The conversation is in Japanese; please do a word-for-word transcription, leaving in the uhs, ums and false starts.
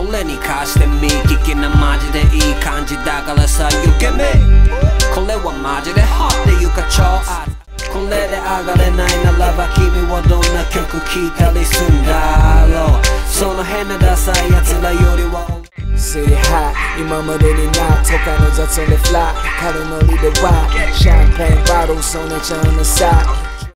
俺に貸してみ聞きなマジでいい感じだからさ You get me これはマジで hot っていうか超熱これで上がれないならば君はどんな曲聴いたりすんだろうその変なダサいやつらよりは City high 今までにない都会の雑音で fly 軽ノリで ride シャンペーンボトルそんなちゃんのさ